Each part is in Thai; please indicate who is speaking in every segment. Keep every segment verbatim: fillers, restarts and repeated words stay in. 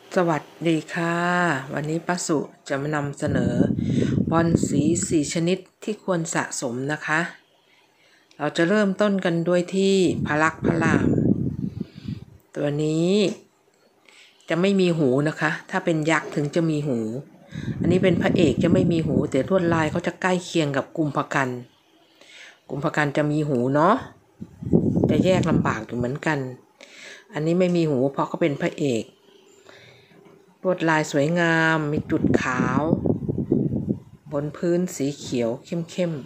Speaker 1: สวัสดีค่ะวันนี้ป้าสุจะมานำเสนอบอลสีสี่ชนิดที่ควรสะสมนะคะ เราจะเริ่มต้นกันด้วยที่พลักพลามตัวนี้จะไม่มีหูนะคะ ถ้าเป็นยักษ์ถึงจะมีหู อันนี้เป็นพระเอกจะไม่มีหูแต่ลวดลายเขาจะใกล้เคียงกับกุมภกันกุมภกันจะมีหูเนาะจะแยกลำบากอยู่เหมือนกัน อันนี้ไม่มีหูเพราะเขาเป็นพระเอกลวดลายสวยงามมีจุดขาวบนพื้นสีเขียวเข้ม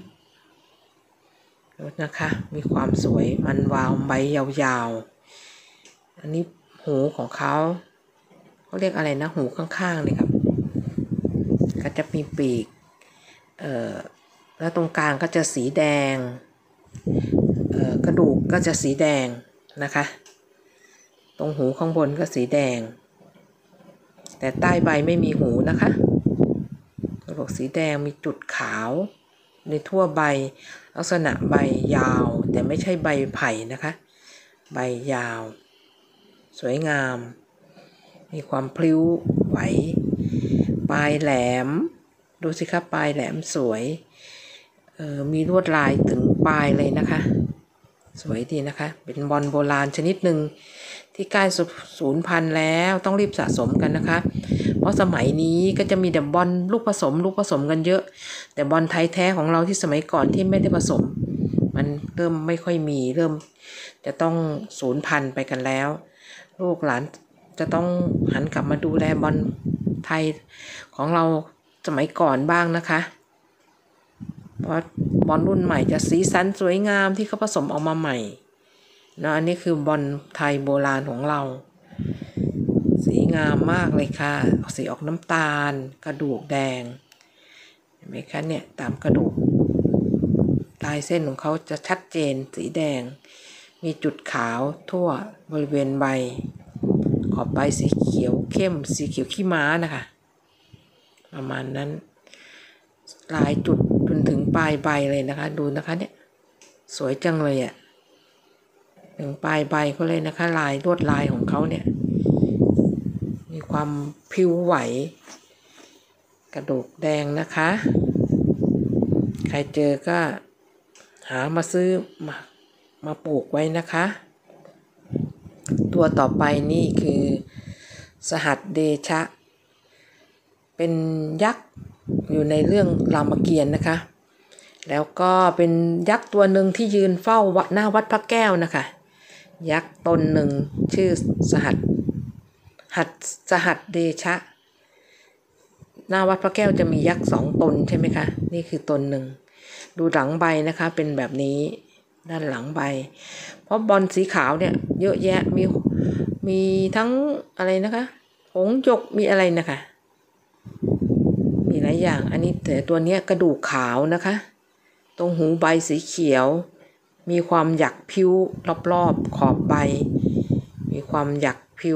Speaker 1: ๆนะคะมีความสวยมันวาวใบยาวๆอันนี้หูของเขาเขาเรียกอะไรนะหูข้างๆเลยครับก็จะมีปีกเอ่อแล้วตรงกลางก็จะสีแดงเอ่อกระดูกก็จะสีแดงนะคะตรงหูข้างบนก็สีแดงแต่ใต้ใบไม่มีหูนะคะกระโหลกสีแดงมีจุดขาวในทั่วใบลักษณะใบยาวแต่ไม่ใช่ใบไผ่นะคะใบยาวสวยงามมีความพลิ้วไหวปลายแหลมดูสิครับปลายแหลมสวยเอ่อมีลวดลายถึงปลายเลยนะคะสวยดีนะคะเป็นบอลโบราณชนิดหนึ่งที่ใกล้สูญพันธุ์แล้วต้องรีบสะสมกันนะคะเพราะสมัยนี้ก็จะมีแต่บอลลูกผสมลูกผสมกันเยอะแต่บอลไทยแท้ของเราที่สมัยก่อนที่ไม่ได้ผสมมันเริ่มไม่ค่อยมีเริ่มจะต้องสูญพันธุ์ไปกันแล้วลูกหลานจะต้องหันกลับมาดูแลบอลไทยของเราสมัยก่อนบ้างนะคะเพราะบอลรุ่นใหม่จะสีสันสวยงามที่เขาผสมออกมาใหม่เนาะอันนี้คือบอลไทยโบราณของเราสีงามมากเลยค่ะสีออกน้ำตาลกระดูกแดงเห็นไหมคะเนี่ยตามกระดูกลายเส้นของเขาจะชัดเจนสีแดงมีจุดขาวทั่วบริเวณใบขอบใบสีเขียวเข้มสีเขียวขี้ม้านะคะประมาณนั้นลายจุดจนถึงปลายใบเลยนะคะดูนะคะเนี่ยสวยจังเลยอ่ะถึงปลายใบเขาเลยนะคะลายลวดลายของเขาเนี่ยมีความผิวไหวกระดูกแดงนะคะใครเจอก็หามาซื้อมามาปลูกไว้นะคะตัวต่อไปนี่คือสหัสเดชะเป็นยักษ์อยู่ในเรื่องรามเกียรติ์นะคะแล้วก็เป็นยักษ์ตัวหนึ่งที่ยืนเฝ้าหน้าวัดพระแก้วนะคะยักษ์ตนหนึ่งชื่อสหัสหัดสหัสเดชะหน้าวัดพระแก้วจะมียักษ์สองตนใช่ไหมคะนี่คือตนหนึ่งดูหลังใบนะคะเป็นแบบนี้ด้านหลังใบเพราะบอลสีขาวเนี่ยเยอะแยะมีมีทั้งอะไรนะคะหงส์หยกมีอะไรนะคะมีหลายอย่างอันนี้แต่ตัวเนี้ยกระดูกขาวนะคะตรงหูใบสีเขียวมีความหยักผิวรอบๆขอบใบมีความหยักผิว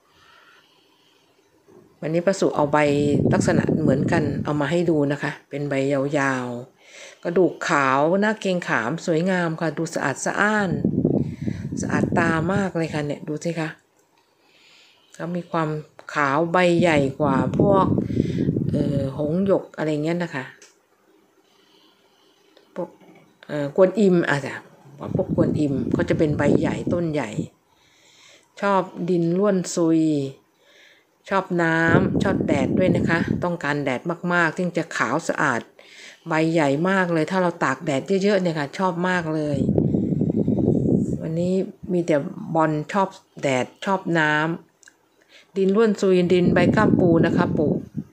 Speaker 1: วันนี้ประสุเอาใบลักษณะเหมือนกันเอามาให้ดูนะคะเป็นใบยาวๆกระดูกขาวหน้าเกรงขามสวยงามค่ะดูสะอาดสะอ้านสะอาดตามากเลยค่ะเนี่ยดูสิคะเขามีความขาวใบใหญ่กว่าพวกเอ่อหงส์หยกอะไรเงี้ยนะคะพวกเอ่อกวนอิมอาจจะพวกกวนอิมเขาจะเป็นใบใหญ่ต้นใหญ่ชอบดินร่วนซุยชอบน้ำชอบแดดด้วยนะคะต้องการแดดมากๆซึ่งจะขาวสะอาดใบใหญ่มากเลยถ้าเราตากแดดเยอะๆเนี่ยค่ะชอบมากเลยวันนี้มีแต่บอลชอบแดดชอบน้ำดินร่วนซุยดินใบก้ามปูนะคะปู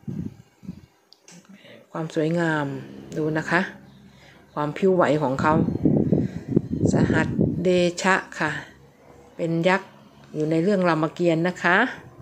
Speaker 1: ความสวยงามดูนะคะความผิวไหวของเขาสหัสเดชะค่ะเป็นยักษ์อยู่ในเรื่องรามเกียรติ์นะคะ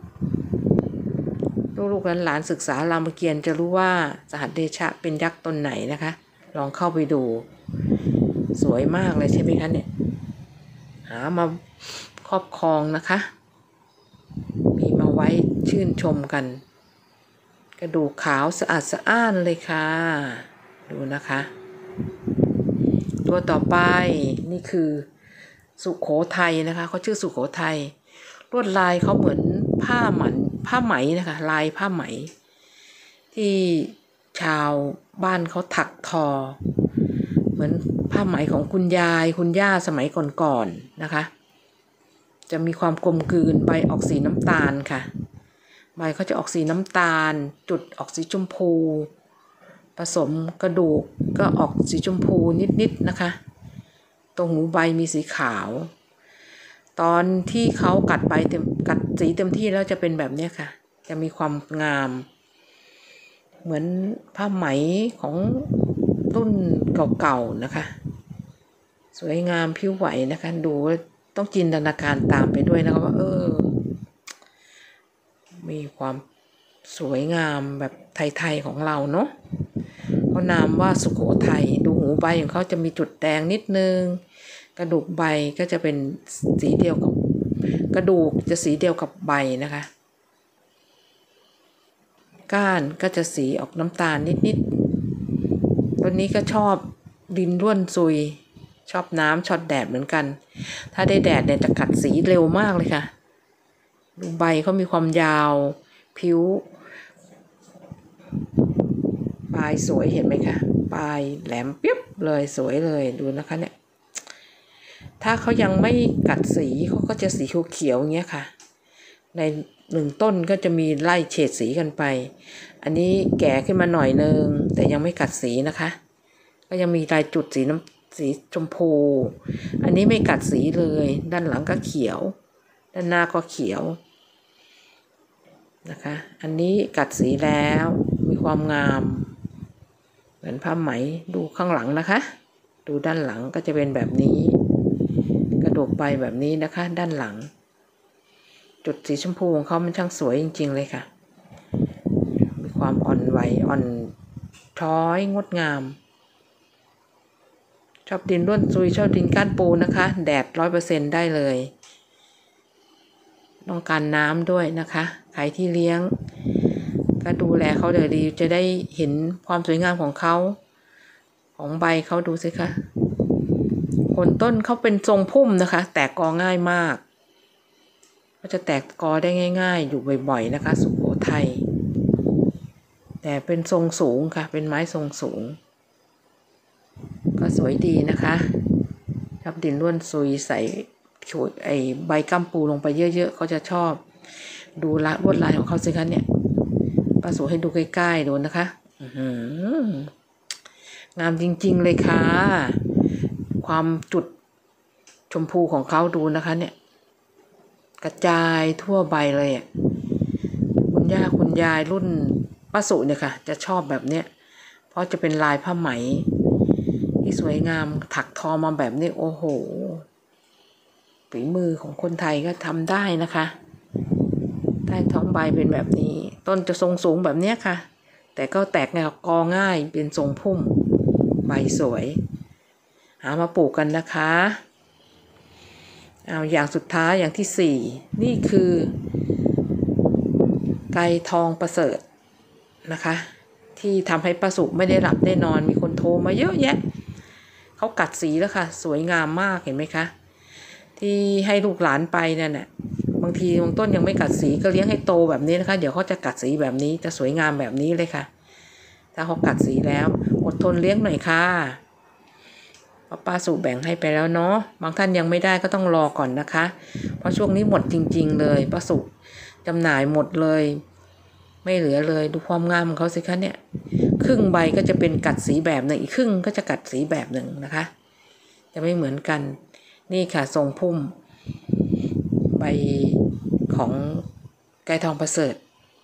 Speaker 1: ลูกๆหลานๆศึกษารามเกียรติ์จะรู้ว่าสหัสเดชะเป็นยักษ์ตนไหนนะคะลองเข้าไปดูสวยมากเลยใช่ไหมคะเนี่ยหามาครอบครองนะคะมีมาไว้ชื่นชมกันกระดูกขาวสะอาดสะอ้านเลยค่ะดูนะคะตัวต่อไปนี่คือสุโขทัยนะคะเขาชื่อสุโขทัยลวดลายเขาเหมือนผ้าหมันผ้ผ้าไหมนะคะลายผ้าไหมที่ชาวบ้านเขาถักทอเหมือนผ้าไหมของคุณยายคุณย่าสมัยก่อนๆนะคะจะมีความกลมกลืนใบออกสีน้ำตาลค่ะใบเขาจะออกสีน้ำตาลจุดออกสีชมพูผสมกระดูกก็ออกสีชมพูนิดๆนะคะตรงหูใบมีสีขาวตอนที่เขากัดใบเต็มกัดสีเต็มที่แล้วจะเป็นแบบนี้ค่ะจะมีความงามเหมือนผ้าไหมของรุ่นเก่าๆนะคะสวยงามผิวไหวนะคะดูต้องจินตนาการตามไปด้วยนะคะว่าเออมีความสวยงามแบบไทยๆของเราเนาะเขานามว่าสุโขทัยดูหูใบของเขาจะมีจุดแดงนิดนึงกระดูกใบก็จะเป็นสีเดียวกับกระดูกจะสีเดียวกับใบนะคะก้านก็จะสีออกน้ำตาลนิดๆต้นนี้ก็ชอบดินร่วนซุยชอบน้ำชอบแดดเหมือนกันถ้าได้แดดเนี่ยจะกัดสีเร็วมากเลยค่ะดูใบเขามีความยาวผิวปลายสวยเห็นไหมคะปลายแหลมเปี๊ยบเลยสวยเลยดูนะคะเนี่ยถ้าเขายังไม่กัดสีเขาก็จะสีเขียวๆอย่างเงี้ยค่ะในหนึ่งต้นก็จะมีไล่เฉดสีกันไปอันนี้แก่ขึ้นมาหน่อยนึงแต่ยังไม่กัดสีนะคะก็ยังมีลายจุดสีน้ำสีชมพูอันนี้ไม่กัดสีเลยด้านหลังก็เขียวด้านหน้าก็เขียวนะคะอันนี้กัดสีแล้วมีความงามเหมือนผ้าไหมดูข้างหลังนะคะดูด้านหลังก็จะเป็นแบบนี้กระดูกใบแบบนี้นะคะด้านหลังจุดสีชมพูของเขามันช่างสวยจริงๆเลยค่ะมีความอ่อนไหวอ่อนช้อยงดงามชอบดินร่วนซุยชอบดินก้านปูนะคะแดดร้อยเปอร์เซ็นต์ได้เลยต้องการน้ำด้วยนะคะใครที่เลี้ยงก็ดูแลเขาเดี๋ยวดีจะได้เห็นความสวยงามของเขาของใบเขาดูสิคะผลต้นเขาเป็นทรงพุ่มนะคะแตกกอง่ายมากก็จะแตกกอได้ง่ายๆอยู่บ่อยๆนะคะสุโขทัยแต่เป็นทรงสูงค่ะเป็นไม้ทรงสูงก็สวยดีนะคะชอบดินร่วนซุยใส่โขดไอใบกัมปูลงไปเยอะๆเขาจะชอบดูละลวดลายของเขาสิคะเนี่ยป้าสูให้ดูใกล้ๆดูนะคะงามจริงๆเลยค่ะความจุดชมพูของเขาดูนะคะเนี่ยกระจายทั่วใบเลยอ่ะคุณย่าคุณยายรุ่นป้าสุเนี่ยค่ะจะชอบแบบเนี้ยเพราะจะเป็นลายผ้าไหมที่สวยงามถักทอมาแบบนี้โอ้โหฝีมือของคนไทยก็ทำได้นะคะใต้ท้องใบเป็นแบบนี้ต้นจะทรงสูงแบบเนี้ยค่ะแต่ก็แตกแนวกอง่ายเป็นทรงพุ่มใบสวยหามาปลูกกันนะคะเอาอย่างสุดท้ายอย่างที่สี่นี่คือไก่ทองประเสริฐนะคะที่ทำให้ป้าสุไม่ได้หลับได้นอนมีคนโทรมาเยอะแยะเขากัดสีแล้วค่ะสวยงามมากเห็นไหมคะที่ให้ลูกหลานไปนั่นแหละบางทีบางต้นยังไม่กัดสีก็เลี้ยงให้โตแบบนี้นะคะเดี๋ยวเขาจะกัดสีแบบนี้จะสวยงามแบบนี้เลยค่ะถ้าเขากัดสีแล้วอดทนเลี้ยงหน่อยค่ะป้าสุแบ่งให้ไปแล้วเนาะบางท่านยังไม่ได้ก็ต้องรอก่อนนะคะเพราะช่วงนี้หมดจริงๆเลยป้าสุจำหน่ายหมดเลยไม่เหลือเลยดูความงามของเขาสิคะเนี่ยครึ่งใบก็จะเป็นกัดสีแบบหนึ่งอีกครึ่งก็จะกัดสีแบบหนึ่งนะคะจะไม่เหมือนกันนี่ค่ะทรงพุ่มใบของไก่ทองประเสริฐ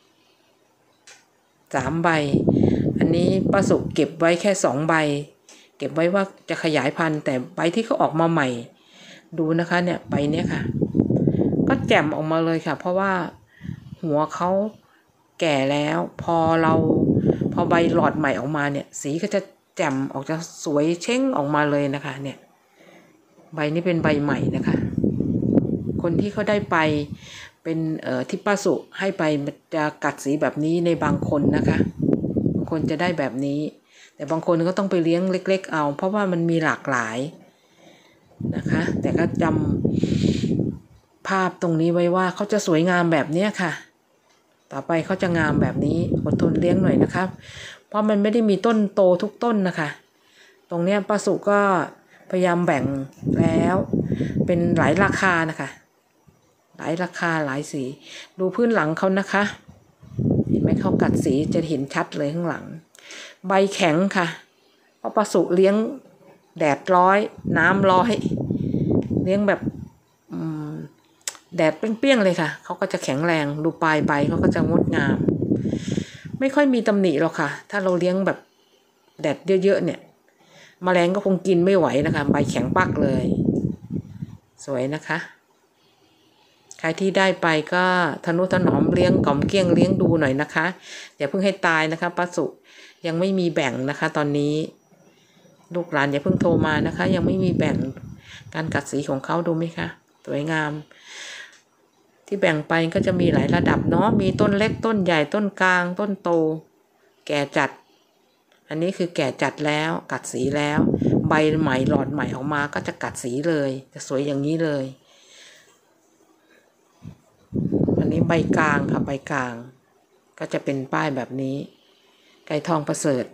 Speaker 1: สามใบอันนี้ป้าสุเก็บไว้แค่สองใบเก็บไว้ว่าจะขยายพันธุ์แต่ใบที่เขาออกมาใหม่ดูนะคะเนี่ยใบเนี้ยค่ะก็แจ่มออกมาเลยค่ะเพราะว่าหัวเขาแก่แล้วพอเราพอใบหลอดใหม่ออกมาเนี่ยสีก็จะแจ่มออกจะสวยเช้งออกมาเลยนะคะเนี่ยใบนี้เป็นใบใหม่นะคะคนที่เขาได้ไปเป็นเอ่อที่ป้าสุให้ไปจะกัดสีแบบนี้ในบางคนนะคะบางคนจะได้แบบนี้แต่บางคนก็ต้องไปเลี้ยงเล็กๆเอาเพราะว่ามันมีหลากหลายนะคะแต่ก็จำภาพตรงนี้ไว้ว่าเขาจะสวยงามแบบนี้ค่ะต่อไปเขาจะงามแบบนี้อดทนเลี้ยงหน่อยนะครับเพราะมันไม่ได้มีต้นโตทุกต้นนะคะตรงเนี้ยป้าสุก็พยายามแบ่งแล้วเป็นหลายราคานะคะหลายราคาหลายสีดูพื้นหลังเขานะคะเห็นไหมเขากัดสีจะเห็นชัดเลยข้างหลังใบแข็งค่ะเพราะป้าสุเลี้ยงแดดร้อยน้ำร้อยเลี้ยงแบบแดดเปรี้ยงๆเลยค่ะเขาก็จะแข็งแรงดูปลายใบเขาก็จะงดงามไม่ค่อยมีตำหนิหรอกค่ะถ้าเราเลี้ยงแบบแดดเยอะๆเนี่ยแมลงก็คงกินไม่ไหวนะคะใบแข็งปักเลยสวยนะคะใครที่ได้ไปก็ทนุถนอมเลี้ยงกล่อมเกลี้ยงเลี้ยงดูหน่อยนะคะอย่าเพิ่งให้ตายนะคะป้าสุยังไม่มีแบ่งนะคะตอนนี้ลูกหลานอย่าเพิ่งโทรมานะคะยังไม่มีแบ่งการกัดสีของเขาดูไหมคะสวยงามที่แบ่งไปก็จะมีหลายระดับเนาะมีต้นเล็กต้นใหญ่ต้นกลางต้นโตแก่จัดอันนี้คือแก่จัดแล้วกัดสีแล้วใบใหม่หลอดใหม่ออกมาก็จะกัดสีเลยจะสวยอย่างนี้เลยอันนี้ใบกลางค่ะใบกลางก็จะเป็นป้ายแบบนี้ไก่ทองประเสริฐ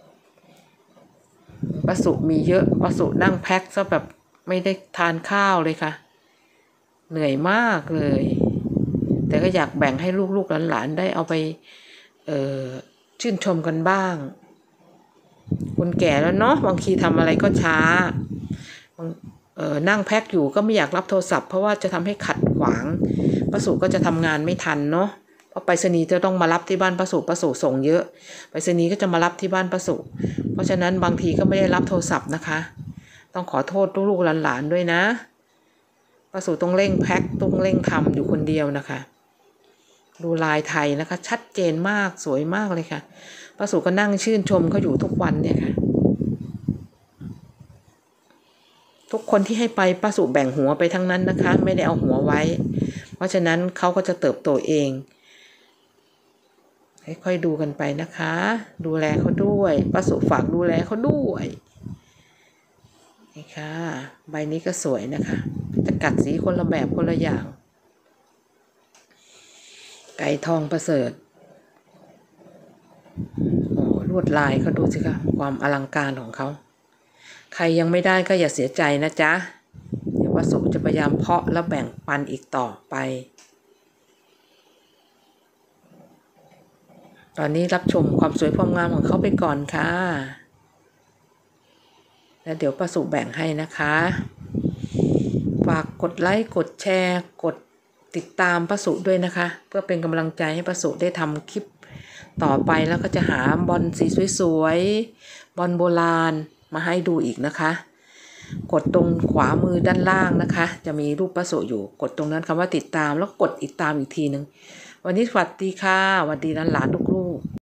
Speaker 1: ป้าสุมีเยอะป้าสุนั่งแพ็คซะแบบไม่ได้ทานข้าวเลยค่ะเหนื่อยมากเลยแต่ก็อยากแบ่งให้ลูกๆหลานๆได้เอาไปเอ่อชื่นชมกันบ้างคนแก่แล้วเนาะบางทีทำอะไรก็ช้าเอ่อนั่งแพ็คอยู่ก็ไม่อยากรับโทรศัพท์เพราะว่าจะทำให้ขัดขวางป้าสุก็จะทำงานไม่ทันเนาะเพราะไปรษณีย์จะต้องมารับที่บ้านป้าสุป้าสุส่งเยอะไปรษณีย์ก็จะมารับที่บ้านป้าสุเพราะฉะนั้นบางทีก็ไม่ได้รับโทรศัพท์นะคะต้องขอโทษลูกๆหลานๆด้วยนะป้าสุต้องเร่งแพ็คต้องเร่งทำอยู่คนเดียวนะคะดูลายไทยนะคะชัดเจนมากสวยมากเลยค่ะป้าสุก็นั่งชื่นชมเขาอยู่ทุกวันเนี่ยค่ะทุกคนที่ให้ไปป้าสุแบ่งหัวไปทั้งนั้นนะคะไม่ได้เอาหัวไว้เพราะฉะนั้นเขาก็จะเติบโตเองค่อยๆดูกันไปนะคะดูแลเขาด้วยป้าสุฝากดูแลเขาด้วยนี่ค่ะใบนี้ก็สวยนะคะจะกัดสีคนละแบบคนละอย่างไก่ทองประเสริฐโอ้ลวดลายเขาดูสิคะความอลังการของเขาใครยังไม่ได้ก็อย่าเสียใจนะจ๊ะเดี๋ยวป้าสุจะพยายามเพาะแล้วแบ่งปันอีกต่อไปตอนนี้รับชมความสวยความงามของเขาไปก่อนค่ะแล้วเดี๋ยวป้าสุแบ่งให้นะคะฝากกดไลค์กดแชร์กดติดตามป้าสุด้วยนะคะเพื่อเป็นกำลังใจให้ป้าสุได้ทำคลิปต่อไปแล้วก็จะหาบอลสีสวยๆบอลโบราณมาให้ดูอีกนะคะกดตรงขวามือด้านล่างนะคะจะมีรูปป้าสุอยู่กดตรงนั้นคำว่าติดตามแล้วกดติดตามอีกทีนึงวันนี้สวัสดีค่ะสวัสดีหลานๆลูกๆ